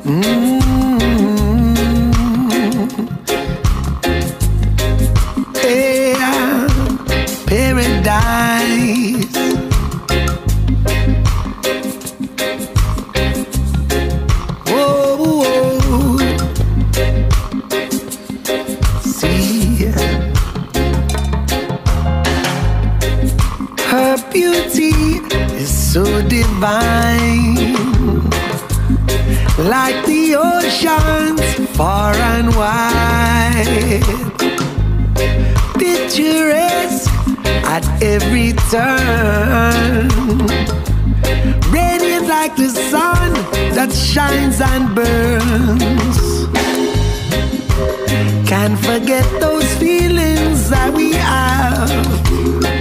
Yeah, paradise. Whoa, whoa. See, her beauty is so divine, like the oceans far and wide, picturesque at every turn, radiant like the sun that shines and burns. Can't forget those feelings that we have